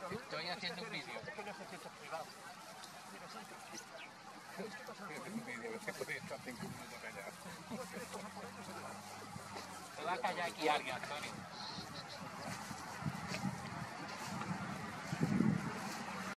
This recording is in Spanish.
Estoy haciendo un vídeo. Se va a callar aquí alguien, Antonio.